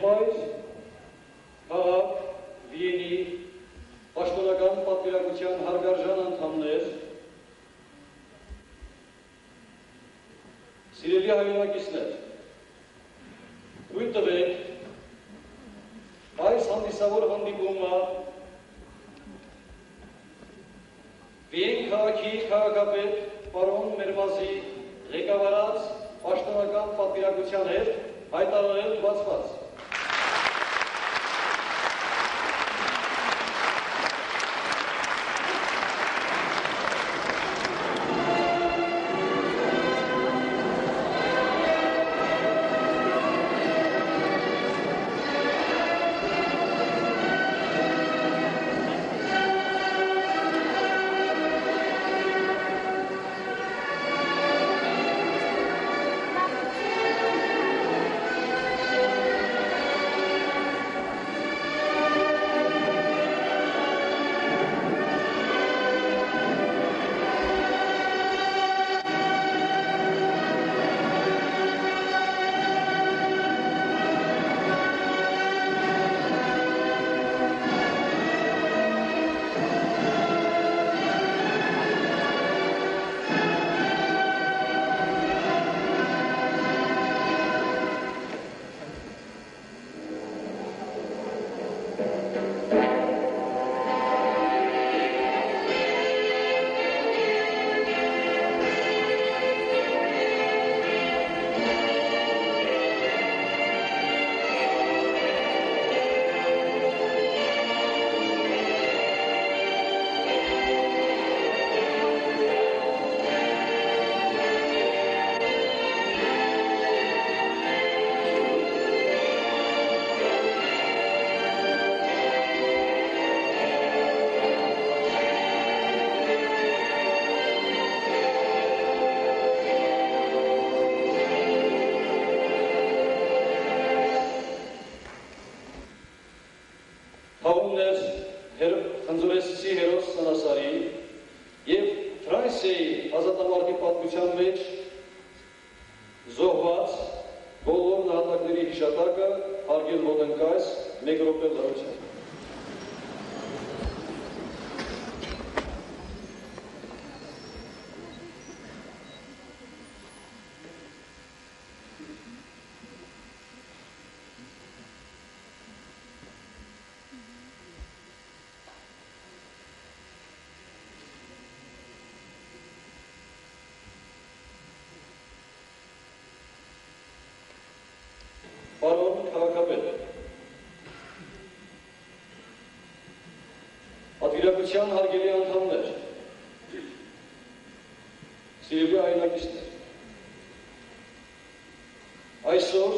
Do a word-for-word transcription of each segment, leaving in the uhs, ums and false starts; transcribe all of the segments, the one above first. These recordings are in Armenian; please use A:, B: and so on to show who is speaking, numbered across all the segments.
A: եղբայր քաղաք Վիենի պաշտոնական պատվիրակության հարգարժան անդամներ, սիրելի հայրենակիցներ, թույլ տվեք այս հանդիսավոր հանդիպումը Վիեն քաղաքի քաղաքապետ պարոն Մերմազի ղեկավարած պաշտոնական պատվիրակության հետ հայտարարել բացված։ Պարոն քաղաքապետ, պատվիրակության հարգելի անդամներ, սիրելի հայրենակիցներ, այսօր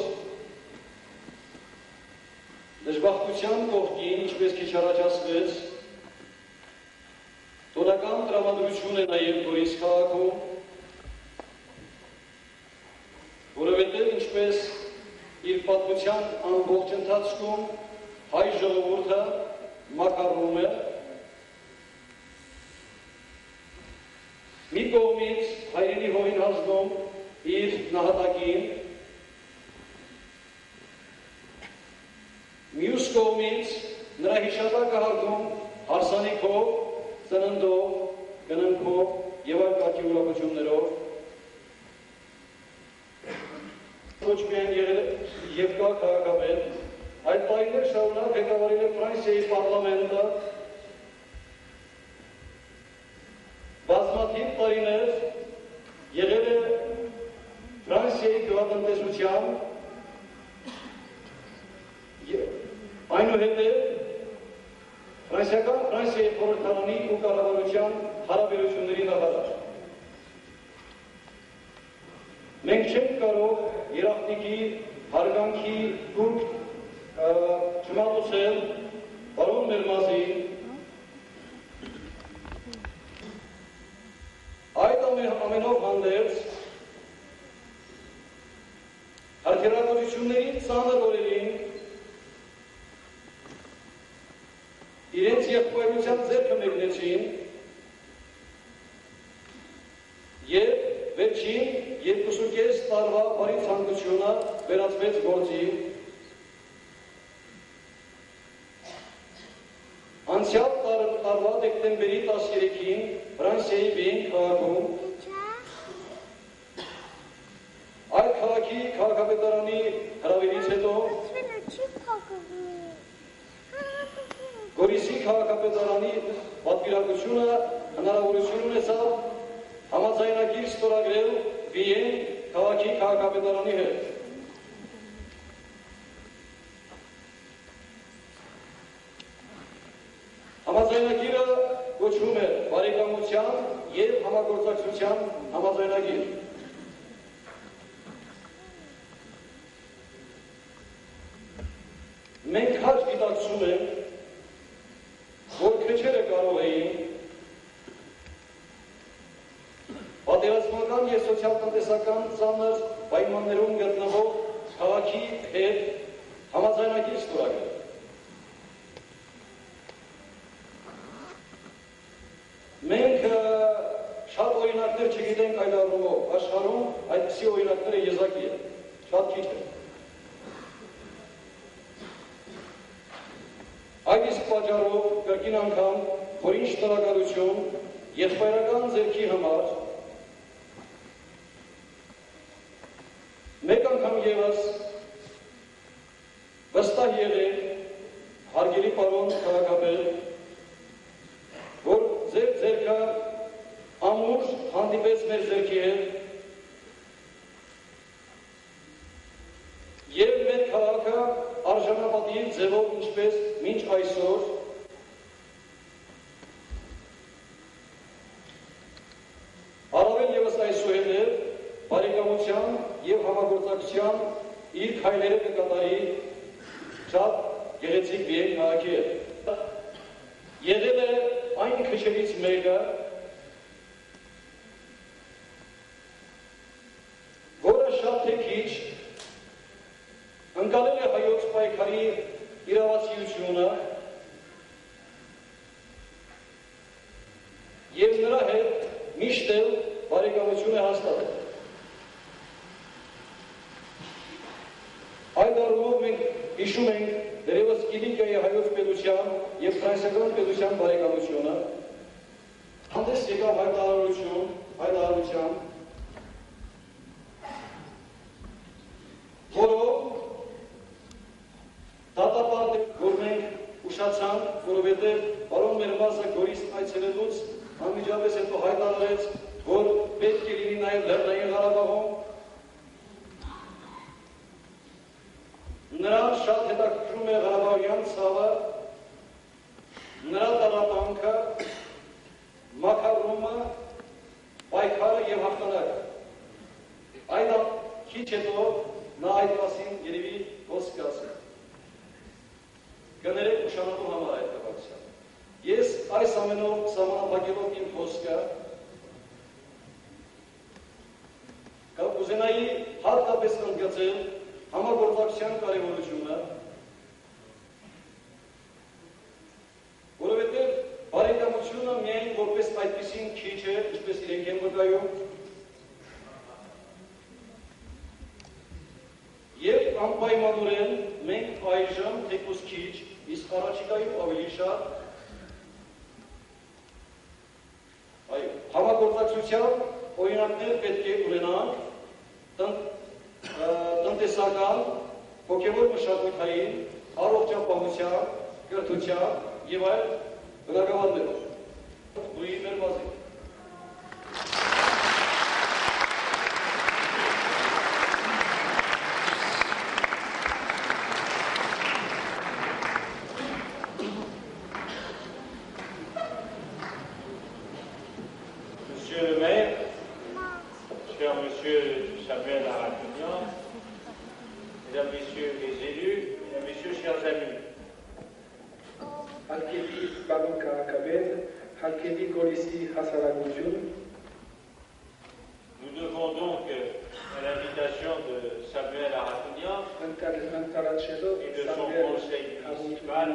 A: դժբախտության կողքին, ինչպես քիչ առաջ ասվեց, տոնական տրամադրություն է նաև Գորիս քաղաքում, որովհետև ինչպես իր պատմության ամբողջ ընթացքում հայ ժողովուրդը մակարում է, մի կողմից հայրենի հողին հանձնում իր նահատակին, մյուս կողմից նրա հիշատակը հարգում հարսանիքով, ծննդով, կննքով եւ այլ կարգի ուրախություններով, ոչ միայն եղել եւ կա քաղաքապետ, այդ տարիներ շարունակ ղեկավարել է Ֆրանսիայի պարլամենտը, բազմաթիվ տարիներ եղել է Ֆրանսիայի գյուղատնտեսության, այնուհետև ֆրանսիական Ֆրանսիայի խորհրդարանի ու կառավարության հարաբերությունների նախարար։ Մենք չենք կարող երախտիկի, հարգանքի դուրք չմատուցել պարոն Մերմազին, այդ ամենով հանդերձ հարգարականությունների ծանր օրերին իրենց եղբայրության ձեռքը մեկնեցին եւ վերջին երկուսուկես տարվա բարի ցանկությունը վերածվեց գործի Գորիսի քաղաքապետարանի պատվիրակությունը հնարավորություն ունեցավ համաձայնագիր ստորագրել Վիեն քաղաքի քաղաքապետարանի հետ։ Համաձայնագիրը կոչվում է բարեկամության և համագործակցության համաձայնագիր։ Մենք հաճ գիտակցում ենք, որ քրիչերը կարող էին պատերազմական և սոցիալ-տնտեսական ծանր պայմաններում գտնվող քաղաքի հետ համաձայնագիր ստորագրել։ Մենք շատ օրինակներ չգիտենք այդ առումով, աշխարհում այդպիսի օրինակները եզակի են, շատ քիչ են։ Այդ իսկ պատճառով կրկին անգամ խորին շնորհակալություն եղբայրական ձեռքի համար մեկ անգամ ևս վստահ եղեք, հարգելի պարոն քաղաքապետ, որ ձեր ձեռքը ամուր հանդիպեց մեր ձեռքի հետ և մեր քաղաքը արժանապատիվ ձևով ինչպես մինչ այսօր առավել ևս այսուհետև բարեկամության և համագործակցության իր քայլերը կկատարի շատ գեղեցիկ Վիեն քաղաքի հետ։ Եղել է այն քրիչերից մեկը, որը շատ թե քիչ ընկալել է հայոց պայքարի իրավացիությունը և նրա հետ միշտ էլ բարեկամություն է հաստատել։ Այդ առումով մենք հիշում ենք դեռևս Կիլիկիայի հայոց պետության և ֆրանսիական պետության բարեկամությունը, հանդես եկավ հայտարարություն, հայտարարությամբ, որով դատապարտ է, որ մենք ուշացանք, որովհետև պարոն Մերմասը Գորիս այցելելուց անմիջապես հետո հայտարարեց, որ պետք է լինի նաև Լեռնային Ղարաբաղում։ Նրան շատ հետաքրքրում է Ղարաբաղյան ցավը, նրա տառապանքը, մաքարումը, պայքարը և հաղթանակը։ Այդ քիչ հետո նա այդ մասին երևի խոսք կասի։ Կներեք ուշանալու համար այդ կապակցությամբ։ Ես այս ամենով սահմանափակելով իմ խոսքը կուզենայի հատկապես ընդգծել համագործակցության կարևորությունը, որովհետև բարեկամությունը միայն որպես այդպիսին քիչ է, ինչպես իրենք են վկայում, և անպայմանորեն մենք այժմ թեկուզ քիչ, իսկ առաջիկայում ավելի շատ համագործակցության օրինակներ պետք է ունենանք տնտեսական, հոգևոր մշակութային, առողջապահության, կրթության և այլ բնագավառներով։ Լուի Մերմազի։
B: Monsieur le maire, cher monsieur Samuel Aratunian, mesdames, messieurs les élus, mesdames, messieurs, chers amis.
C: Halketi Baron Karakabed, Halketi Gorisi Hasaragoudjoun.
B: Nous devons donc, à l'invitation de Samuel Aratunian et de son conseil municipal,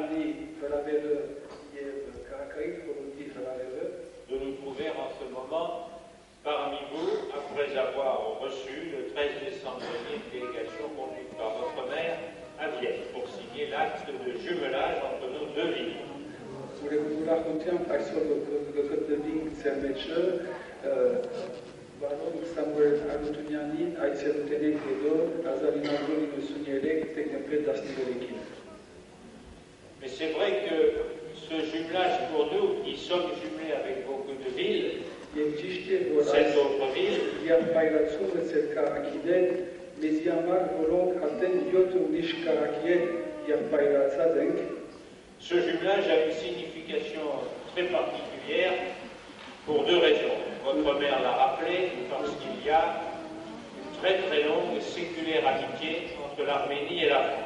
B: de nous trouver en ce moment parmi vous, après avoir reçu le treize décembre dernier une délégation conduite par votre maire à Vienne pour signer l'acte de jumelage entre nos deux villes.
C: Voulez-vous raconter en fraction le code de ligne Cermece, Baron Samuel Aratuniani, Aïsel Tenek Edo, Azalina Golino Sunyelek, Teknepet Dasnivelekine.
B: c'est vrai que ce jumelage pour nous, qui sommes jumelés avec beaucoup de villes, cette autre ville, ce jumelage a une signification très particulière pour deux raisons. Votre mère l'a rappelé, parce qu'il y a une très très longue et séculaire amitié entre l'Arménie et la France.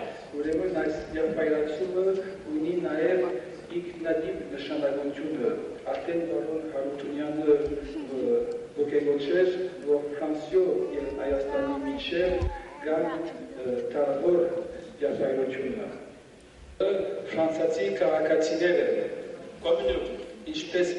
B: Comme nous.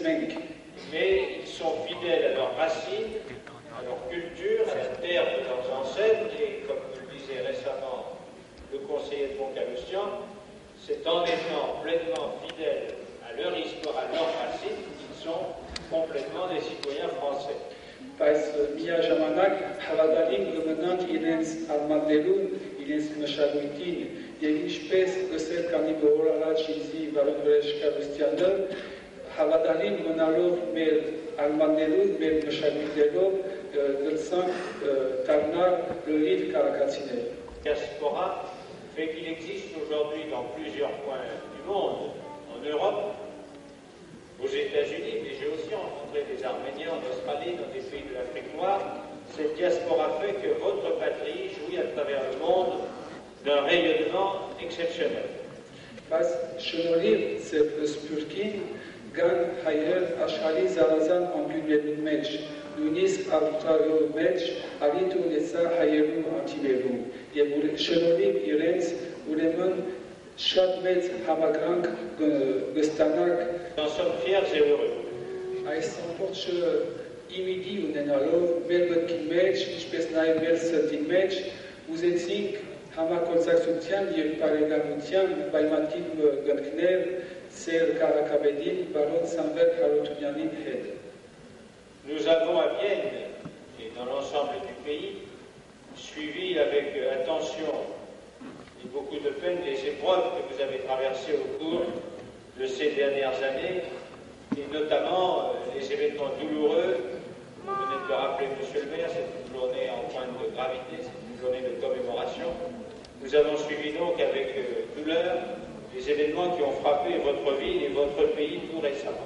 B: Mais ils sont fidèles à leurs racines, à leur culture, à la terre de leurs ancêtres, et comme nous le disait récemment le conseiller de Montcalustian, c'est en étant pleinement fidèles à leur histoire, à leurs racines, qu'ils sont complètement des citoyens français.
C: Բայց միա ժամանակ հավատալին կմնան իրենց արմատներուն, իրենց մշակույթին եւ ինչպես գսել կանի բոլոր առաջ ինձի վարոն Վերեշկարուստյանը հավատալին մնալով մեր արմատներուն, մեր մշակույթներով գլցանք դառնալ լրիվ քաղաքացիներ։
B: Diaspora fait qu'il existe aujourd'hui dans plusieurs points du monde, en Europe, aux États-Unis, mais j'ai aussi rencontré des Arméniens en Australie, dans des pays de l'Afrique noire. Cette diaspora fait que votre patrie jouit à travers le monde d'un rayonnement exceptionnel.
C: Բայց շնորհիվ ձեր սփյուռքին կան հայեր աշխարհի զարգացան անկյուններում մեջ, նույնիսկ Ավստրալիայում մեջ, արիտ ունեցա հայերու ակտիվերում, եւ շնորհիվ իրենց ուրեմն շատ մեծ համակրանք կստանաք։
B: Nous sommes fiers et heureux.
C: Այս ամբողջը իմիդի ունենալով մեր մտքի մեջ, ինչպես նաև մեր սրտի մեջ, ուզեցինք համագործակցության եւ բարեկամության պայմանագիր կնքներ ծեր քաղաքապետին բարոն Սամվել Հարությունյանին հետ։
B: Nous avons à Vienne et dans l'ensemble du pays suivi avec attention et beaucoup de peine les épreuves que vous avez traversées au cours de ces dernières années, et notamment les événements douloureux. Vous venez de le rappeler, monsieur le maire, c'est une journée en pointe de gravité, c'est une journée de commémoration. Nous avons suivi donc avec douleur les événements qui ont frappé votre ville et votre pays tout récemment.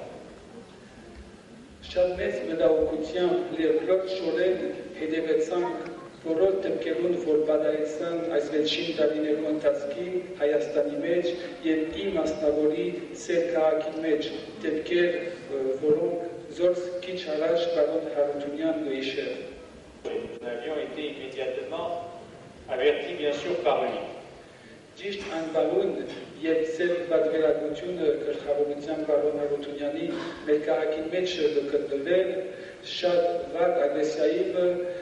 C: Շատ մեծ մտահոգությամբ լերբրոտ շորեն հետևեցանք որոշ դեպքերուն, որ բادرեցան այս վերջին տարիներու ընթացքին Հայաստանի մեջ եւ իմ մասնավորի ծեր քաղաքի մեջ դեպքեր, որոնք զորս քիչ առաջ բարոն Հարությունյանն ու իշեր։
B: Nous avions été immédiatement avertis bien sûr par lui.
C: Ճիշտ այն բանուն եւ ծեր պատվիրակությունը գլխավորության բարոն Հարությունյանի մեր քաղաքի մեջ գտնվել շատ վատ ագրեսիայով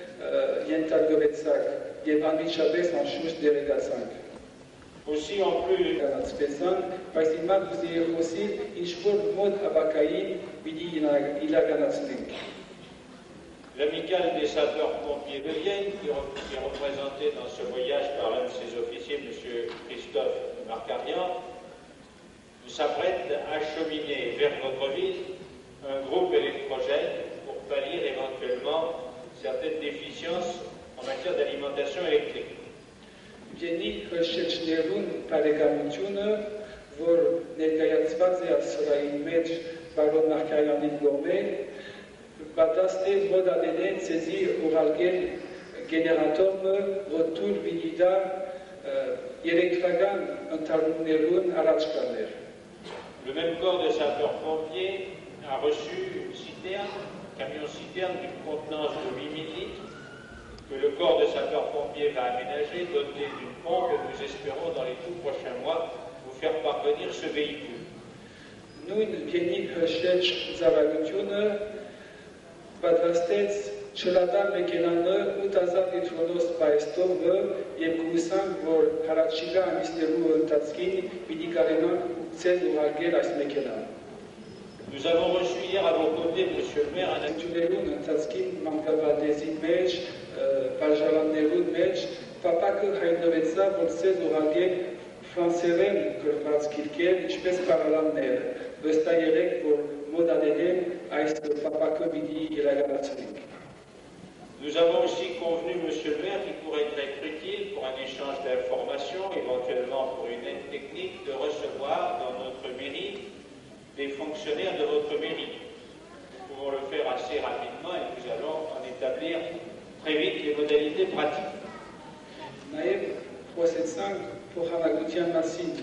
C: ենթարկվեցակ եւ անմիջապես անշուշտ դերեկացանք։
B: Aussi en plus
C: Կանացվեցան, բայց հիմա կուզեի խոսել ինչ-որ մոտ հավաքային պիտի իրականացնենք։
B: L'amicale des sapeurs-pompiers de Vienne, qui est représentée dans ce voyage par l'un de ses officiers, M. Christophe Marcarian, s'apprête à acheminer vers votre ville un groupe électrogène pour pallier éventuellement certaines déficiences en matière d'alimentation électrique.
C: Vieni հրշեջներուն բարեկամությունը, որ ներկայացված է ասրային մեջ բարոն Մարկարյանի կողմէ, պատասխան է մոդալենեն ցեզի ուղարկել գեներատորը, որ թույլ պիտի դա երեքական ընթացումներուն առաջ գալներ։
B: Le même corps de sapeurs-pompiers a reçu une citerne, un camion citerne d'une contenance de huit mille litres, que le corps de sapeurs-pompiers va aménager, doté d'une pompe, et nous espérons dans les tout prochains mois vous faire parvenir ce véhicule.
C: Նույն Vieni հրշեջ ծառայությունը պատրաստեց չլադար մեքենանը ութ հազար լիտրոնոց պայստովը եւ գուսանք, որ հարաճիգա ամիսներու ընթացքին պիտի կարենանք ուղղել ուղարկել այս մեքենան։
B: Nous avons reçu hier à vos côtés, monsieur le maire, un
C: Ակտիվներուն ընթացքին մանկավարդեզի մեջ, բաժարաններուն մեջ, պապակը հայտնվեցավ, որ ցեզ ուղարկել ֆրանսերեն գրված գիրքեր, ինչպես պարալաններ, վստահ որ մոդալերեն այս պապակը պիտի իրականացնենք։
B: Nous avons aussi convenu, Monsieur le maire, qu'il pourrait être utile pour un échange d'informations, éventuellement pour une aide technique, de recevoir dans notre mairie des fonctionnaires de votre mairie. Nous pouvons le faire assez rapidement et nous allons en établir très vite les modalités pratiques.
C: Նաև խոսեցանք փոխանակության մասին,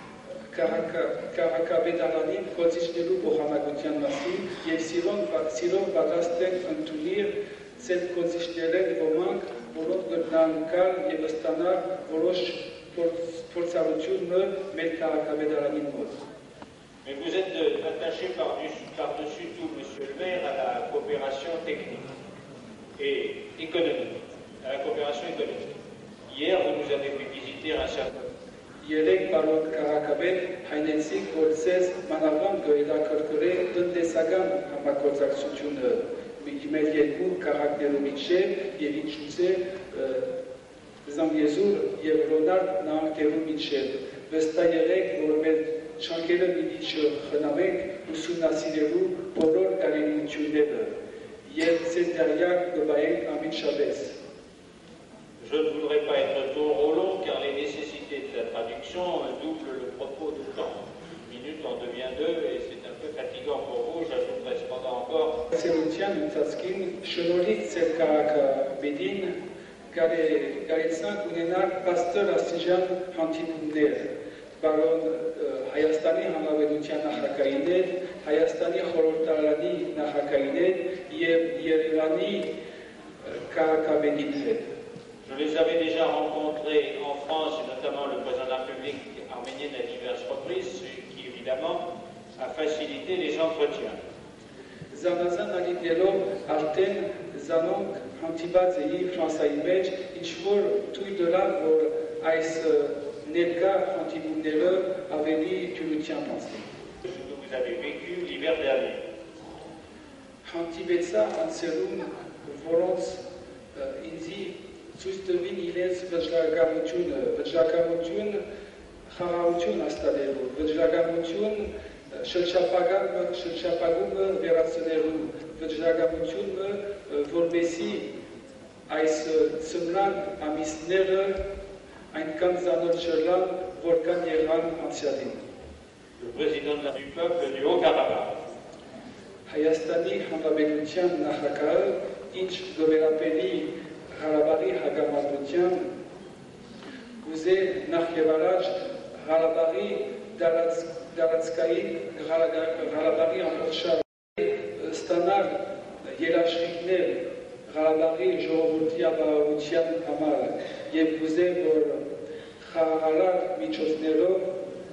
C: Կարակաբեդարանին կոծիչնելու փոխանակության մասին և սիրով պատրաստ ենք ընդունել Ցել կոծիչներեն ոմանք, որոնք գտնանկալ և ստանալ որոշ փորձառությունը մեր քաղաքաբեդարանի մոտ։
B: Mais vous êtes attaché par-dessus par-dessus tout, Monsieur le maire, à la coopération technique et économique, à la coopération économique. Hier, vous nous avez fait visiter un certain
C: Երեք պարոն քաղաքաբեդ հայնեցիք, որ ձեզ մանավանդ գոյդակրկրե տնտեսական համագործակցությունը մեր երկու քաղաքներու միջև և ինչուցե Զանգեզուր և Ռոնարդ նահանգներու միջև։ Վստահ եղեք, որ մեր չանկերը պիտի չխնամենք ուսումնասիրելու բոլոր կարողությունները և ձեզ դերյակ կբայենք անմիջապես։
B: Je ne voudrais pas être trop long car les nécessités de la traduction doublent le propos du temps. Une minute en devient deux et c'est un peu fatigant pour vous. J'ajouterai cependant encore.
C: Սերության ընթացքին շնորհիվ ձեր քաղաքապետին կարեցանք ունենալ պաստոր աստիճան հանդիպումներ, պարոն Հայաստանի Հանրապետության նախագահիներ, Հայաստանի խորհրդարանի նախագահիներ և Երևանի քաղաքապետին հետ։
B: Je les avais déjà rencontrés en France, et notamment le président de la République arménienne à diverses reprises, ce qui évidemment a facilité les entretiens.
C: Զանազան ալիքներով արդեն զանոնք հանդիպած էի Ֆրանսայի մեջ, ինչ որ թույլ դրավ, որ այս ներկա հանդիպումները ավելի թյուրությամբ անցնեն։
B: Vous avez vécu l'hiver dernier.
C: Հանդիպեցա անցերում, որոնց ինձի ցույց տվին իրենց վճռականությունը, վճռականություն խաղաղություն հաստատելու, վճռականություն շրջապագումը վերացնելու, վճռականությունը, որպեսզի այս ծնրան ամիսները այնքան ծանոթ չլան, որքան եղան անցյալին։
B: Le président du peuple du Haut-Karabakh.
C: Հայաստանի Հանրապետության նախագահը, ինչ գովերապելի Ղարաբաղի հակամարտության կուզե նախ և առաջ Ղարաբաղի դարածքային Ղարաբաղի ամբողջովին ստանալ երաշխիքներ Ղարաբաղի ժողովրդի ապահովության համար և կուզե, որ խաղաղարար միջոցներով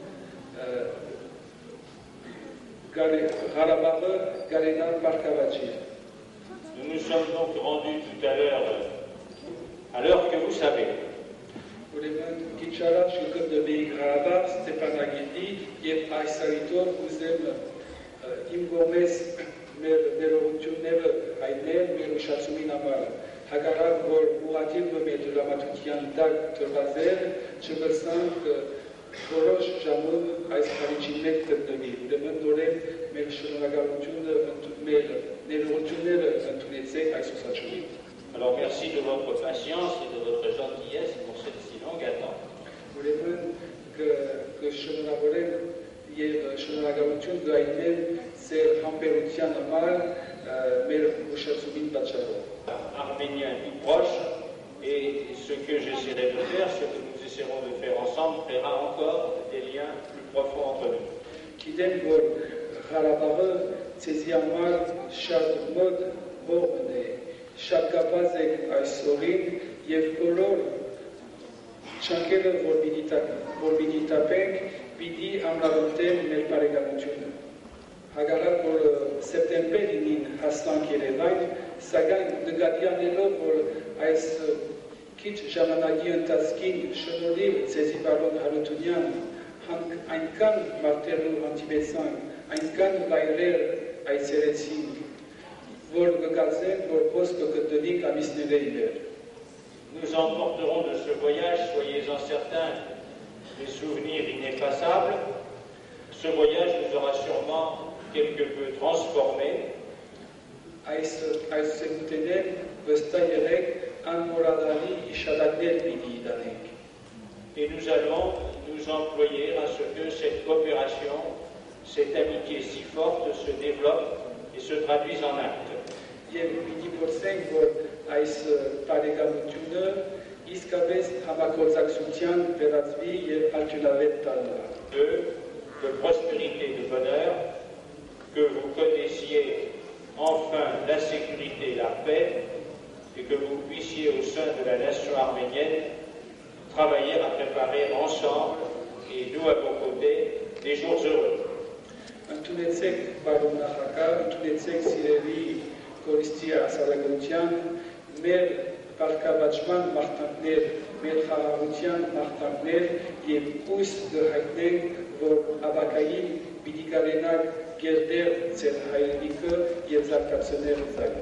C: Ղարաբաղը գարենալ պարգևաչի։
B: Nous nous sommes donc rendus tout à l'heure à l'heure que vous savez.
C: Ուրեմն քիչ առաջ կգտնվեի Ղարաբաղ Ստեփանագետի և այս արիտով ուզեմ իմ կողմից մեր ներողությունները հայտնել մեր ուշացումին համար, հակառակ որ ուղղակի մեր դրամատուրգիան տակ դրված չգրսանք որոշ ժամում այս խարիջի մեջ գտնվի։ Ուրեմն նորեն մեր շնորհակալությունը մեր ներողությունները ընդունեցեք այս ուսացումին։
B: Alors merci de votre patience et de votre gentillesse pour cette si longue attente.
C: Ուրեմն կշնորհավորեմ և շնորհակալություն գայթնել ձեր համբերության համար մեր ուշացումին պատճառով։
B: Arménien tout proche et ce que j'essaierai de faire, ce que nous essaierons de faire ensemble, créera encore des liens plus profonds entre nous.
C: Գիտեմ, որ Ղարաբաղը ցեզի համար շատ մոտ հողն է, շատ կապված եք այս օրին և բոլոր չանկերը, որ պիտի տապենք, պիտի ամրապնդեն մեր բարեկամությունը։ Հակառակ, որ սեպտեմբերին հասանք Երևան, սակայն նկատի անելով, որ այս քիչ ժամանակի ընթացքին շնորհիվ ձեզի պարոն Հարությունյան այնքան մարդերով հանդիպեցանք, այնքան վայրեր այցելեցինք, որ կգացենք, որ խոսք կգտնվենք ամիսների վեր։
B: Nous emporterons de ce voyage, soyez-en certains, des souvenirs ineffaçables. Ce voyage nous aura sûrement quelque peu transformés. Et nous allons nous employer à ce que cette coopération, cette amitié si forte se développe et se traduise en actes. Peu de prospérité et de bonheur, que vous connaissiez enfin la sécurité et la paix, et que vous puissiez au sein de la nation arménienne travailler à préparer ensemble, et nous à vos côtés, des jours heureux.
C: Պարկավաճման մարտանքներ, մեր խաղաղության մարտանքներ և հույս դրհայտնենք, որ ավակային պիտի կարենակ գերդեր ձեր հայրենիքը և զարգացնել ձայնը։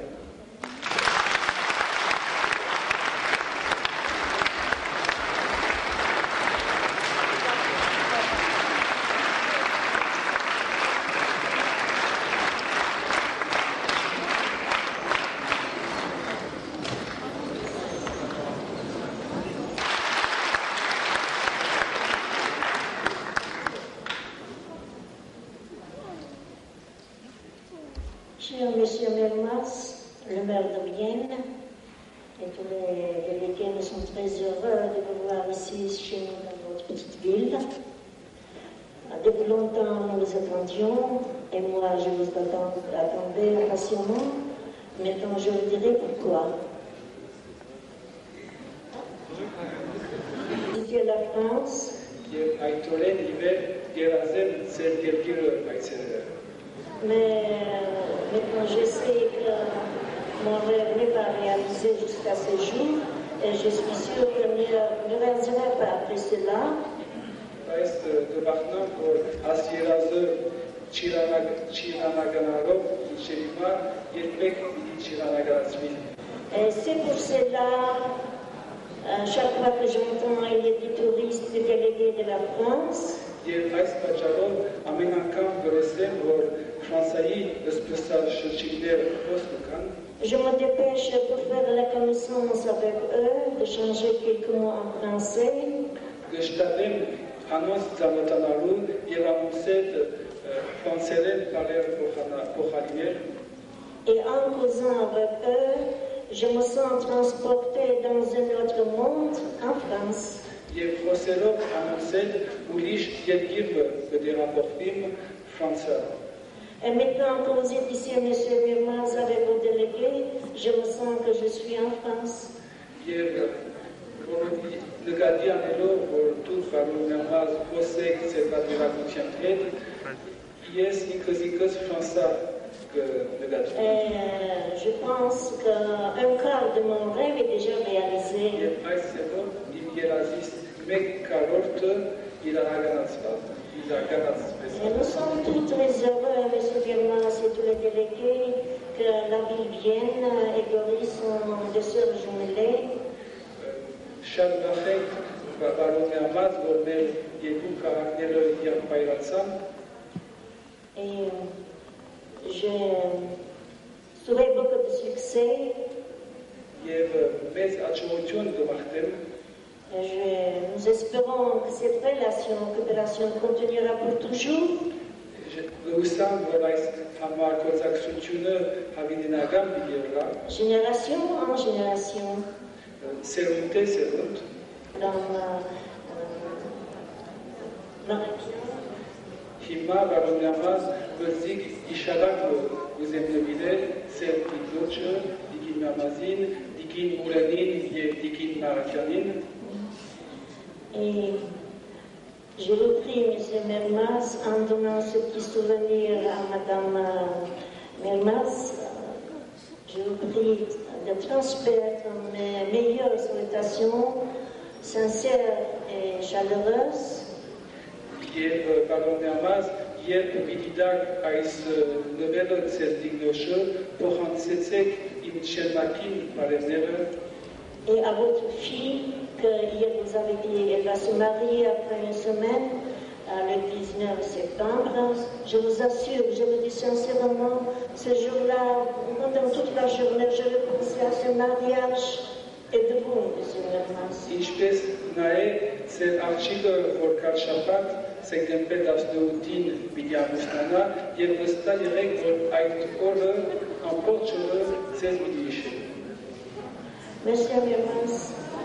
D: Cher Monsieur Mermas, le maire de Vienne, et tous les délégués, nous sommes très heureux de vous voir ici chez nous dans votre petite ville. Depuis longtemps, nous vous attendions, et moi, je vous attendais patiemment. Maintenant, je vous dirai pourquoi. C'était la France. Mais maintenant, je sais que mon rêve n'est pas réalisé jusqu'à ce jour, et je suis sûre que ne, ne réaliserai pas après cela. Et c'est pour cela, chaque fois que j'entends il y a des touristes, des délégués de la France,
C: je
D: me dépêche pour faire la connaissance avec eux, de changer quelques mots en français. Et en causant avec eux, je me sens transportée dans un autre monde en France. Et maintenant que vous êtes ici, M. Mermas, avec vos délégués, je me sens que je suis en France. Et je pense qu'un quart de mon rêve est déjà réalisé. Et nous sommes tous très heureux, M. Mermas et tous les délégués, que la ville Vienne et Goris sont de sœurs jumellées. Et je souhaite beaucoup de succès. Je, nous espérons que cette relation, coopération continuera pour toujours. Génération en génération. Dans ma, euh,
C: Հիմա Վարոնյամազ բրզիկ իշարակ ուզեմ նվիրել սեր դիգոչը, դիգին Մամազին, դիգին Մուրենին և դիգին Մարակյանին։
D: Et je vous prie, M. Mermas, en donnant ce petit souvenir à Mme Mermas, je vous prie de transmettre mes meilleures salutations sincères et chaleureuses.
C: Եվ Վարոնյամազ, երբ պիտիդակ այս նվերը ծեր դիգնոշը, փոխանցեցեք իմ շերմակին բարևները
D: et à votre fille que hier vous avez dit qu'elle va se marier après une semaine, le dix-neuf septembre. Je vous assure, je me dis sincèrement, ce jour-là, pendant toute la journée, je vais penser à ce mariage et de vous, Monsieur Mermas.
C: Ինչպես նաև ծեր աղջիկը, որ կար շաբաթ, սեպտեմբեր տասնութին պիտի ամուսնանա, եւ վստահ եղեք, որ այդ օրը ամբողջ օրը ձեզ պիտի հիշի։
D: Monsieur Mermas.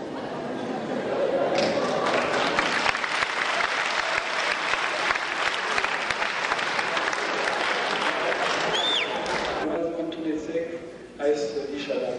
C: Այս իշարակ։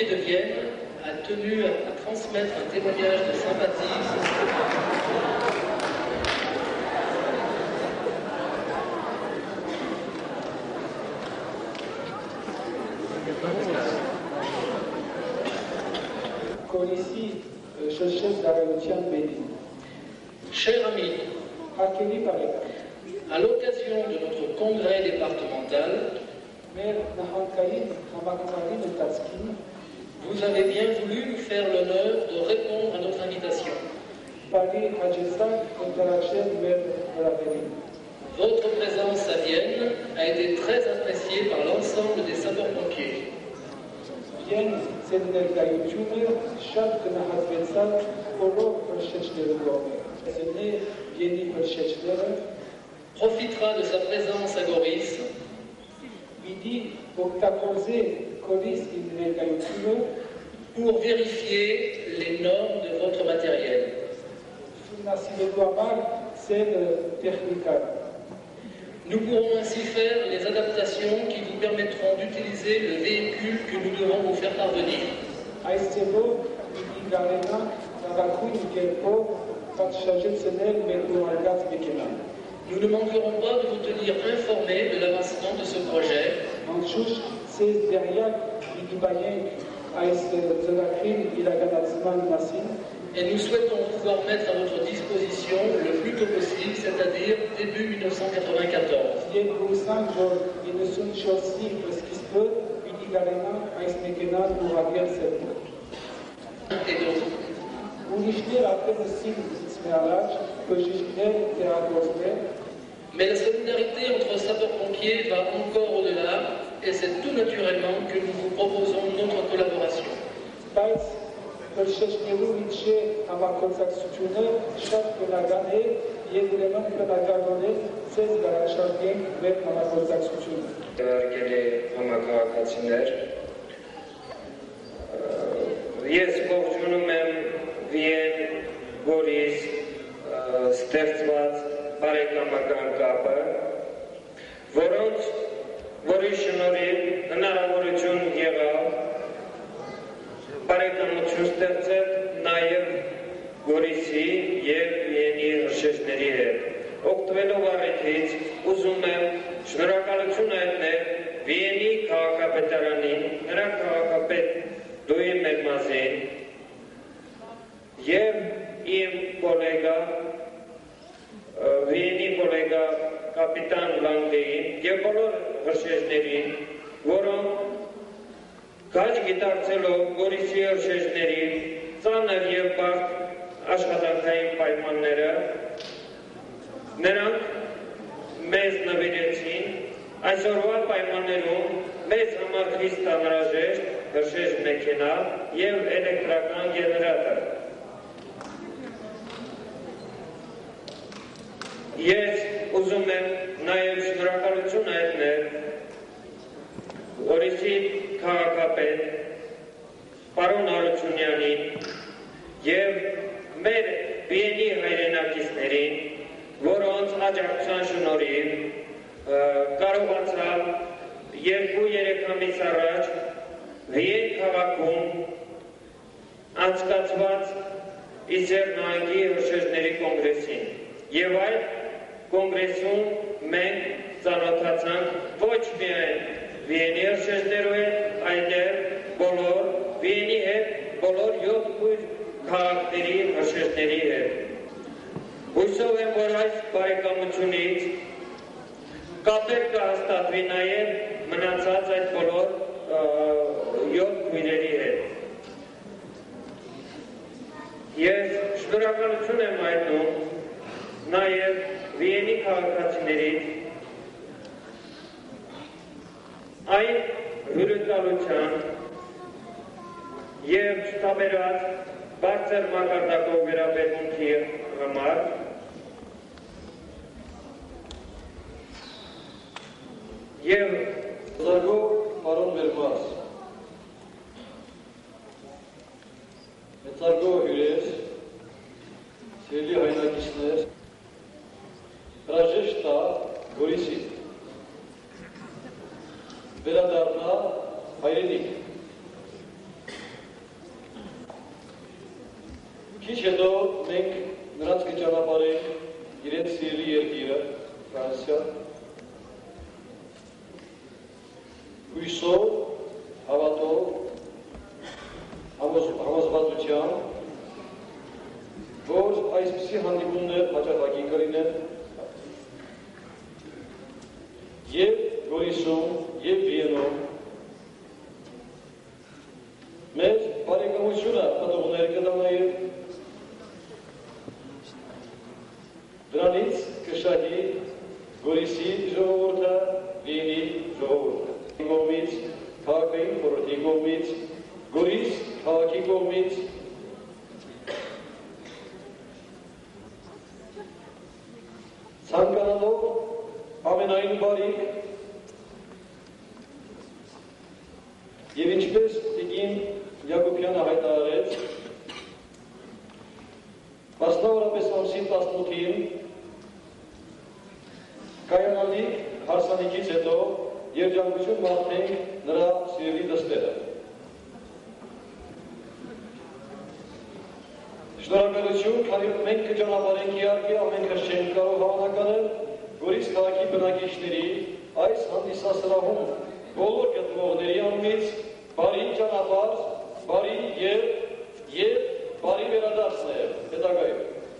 E: sapeurs-pompiers de Vienne a tenu à, à transmettre un témoignage de sympathie.
C: Corisi, chef d'Arautian Béni.
E: Cher ami,
C: Akeli Parega,
E: à l'occasion de notre congrès départemental,
C: Mer Nahankaïn, Hamakmarin et Tatskin,
E: vous avez bien voulu nous faire l'honneur de répondre à notre invitation.
C: Paris Hadjessan, Interaction Mer Raveni.
E: Votre présence à Vienne a été très appréciée par l'ensemble des sapeurs-pompiers.
C: Vienne, c'est une gaïoutune, chaque Nahatvetsan, Polo, Perchechner Gomer. C'est né, Vieni Perchechner.
E: Profitera de sa présence à Goris
C: Midi, Octacorze, Coris, in gaïoutune,
E: pour vérifier les normes de votre matériel.
C: Sunasiledoamar, c'est le technical.
E: Nous pourrons ainsi faire les adaptations qui vous permettront d'utiliser le véhicule que nous devons vous faire parvenir.
C: Aïsebo, Midi Galena, Navakoun, Gelpo, Fatchajetsenen, Mekouragat, Mekena.
E: Nous ne manquerons pas de vous tenir informés de l'avancement de ce projet.
C: Manchouch, c'est derrière, Midi Bayen, Aïs Zonakrin, Ilaganatzman, Massin.
E: Et nous souhaitons pouvoir mettre à votre disposition le plus tôt possible, c'est-à-dire début mille neuf cent quatre-vingt-quatorze.
C: Yen Roussan, Jor, Inesun Chorsi, Preskispe, Midi Galena, Aïs Mekena, Mouraviel, Serbo.
E: Et donc,
C: Unishne, la peine signe, Smeralaj, Pejishne, Théagosme.
E: mais la solidarité entre sapeurs-pompiers va encore au-delà, et c'est tout naturellement que nous vous proposons notre collaboration.
C: Բայց Perchechneru Mitche, Hamakotsaksutuner, chaque Penagane, եւ ուրեմն բնակարարներ ցեզ գարաշարքեն մեր համագործակցությունը։
F: Դրարկելի համակարգացիներ, ես ողջունում եմ Վիեն, Գորիս ստեղծված բարեկամական կապը, որոնց որի շնորհիվ հնարավորություն եղավ բարեկամություն ստեղծել նաև Գորիսի և Վիենի հրշեջների հետ։ Օգտվելով առիթից ուզում եմ շնորհակալություն հայտնել Վիենի քաղաքապետարանին, նրա քաղաքապետ Լուի Մերմազին և իմ գոլեգա Վիենի գոլեգա կապիտան Լանգեին և բոլոր հրշեջներին, որոնք Քաջ գիտակցելով Գորիսի հրշեջների ծանր և բարդ աշխատանքային պայմանները, նրանք մեզ նվիրեցին այսօրվա պայմաններում մեզ համար խիստ անհրաժեշտ հրշեջ մեքենա և էլեկտրական գեներատոր։ Ես ուզում եմ նաև շնորհակալություն հայտնել Գորիսի քաղաքապետ պարոն Արությունյանին և մեր Վիենի հայրենակիցներին, որոնց աջակցության շնորհիվ կարողացավ երկու-երեք ամիս առաջ Վիեն քաղաքում անցկացված Իսեր նահանգի հրշեջների կոնգրեսին և այդ կոնգրեսում մենք ծանոթացանք ոչ միայն Վիենի հրշեջներով հետ, այլև բոլոր Վիենի հետ, բոլոր յոթ քույր քաղաքների հրշեջների հետ։ Հույսով եմ, որ այս բարեկամությունից կապեր կհաստատվի նաև մնացած այդ բոլոր յոթ քույրերի հետ։ Ես շնորհակալություն եմ հայտնում նաև Վիենի քաղաքացիներին այն հյուրընկալության և չտաբերած բարձր մակարդակով վերաբերմունքի համար և
A: Զարգո պարոն Մերմազ, մեծարգո հյուրեր, սիրելի հայրենակիցներ, հրաժեշտ տա Գորիսի, վերադառնա հայրենիք, Քիչ հետո մենք նրանց կճանապարհենք իրենց սիրելի երկիրը, Ֆրանսիա, հույսով, հավատով, համոզվածությամբ, որ այսպիսի հանդիպումներ հաճախակի կլինեն և Գորիսում, և Վիենում մեր բարեկամությունը պտուղներ կտա նաև դրանից կշահի Գորիսի ժողովուրդը, Վիենի ժողովուրդը կողմից, քաղաքային խորհրդի կողմից, Գորիս քաղաքի կողմից ցանկանալով ամենայն բարիք և ինչպես տիկին Յակոբյանը հայտարարեց, մասնավորապես ամսի տասնութին կայանալիք հարսանիքից հետո երջանկություն մաղթենք նրա սիրելի դստերը։ Շնորհակալություն, քանի որ մենք կճանապարհենք իհարկե ամեն քս չենք կարող հավանականել Գորիս քաղաքի բնակիչների այս հանդիսասրահում բոլոր գտնվողների անունից բարի ճանապարհ, բարի եւ եւ բարի վերադարձներ հետագայում։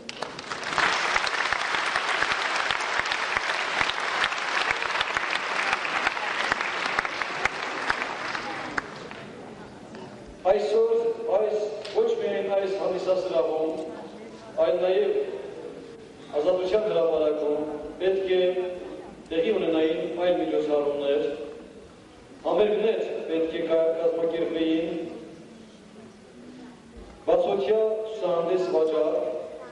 A: Այսօր այս ոչ միայն այս հանդիսասրահում, այլ նաև Ազատության հրապարակում պետք է տեղի ունենային այլ միջոցառումներ, համերգներ պետք է կազմակերպվեին, բացօթյա ցուցահանդես վաճառք։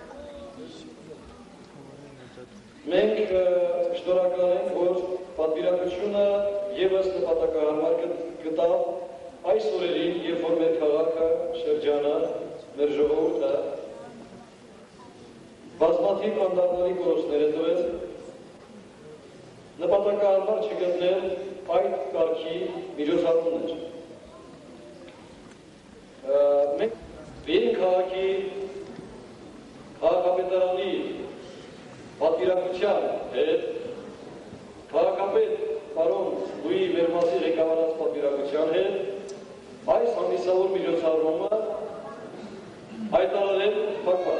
A: Մենք շնորհակալ ենք, որ պատվիրակությունը ևս նպատակահարմար գտավ այս օրերին, երբ որ մեր քաղաքը, շրջանը, մեր ժողովուրդը բազմաթիվ անդառնալի գործներ է տվել, նպատակահարմար չգտնել այդ կարգի միջոցառումներ։ Մենք Վիեն քաղաքի քաղաքապետարանի պատվիրակության հետ, քաղաքապետ պարոն Լուի Մերմասի ղեկավարած պատվիրակության հետ այս հանդիսավոր միջոցառումը հայտարարել փակված։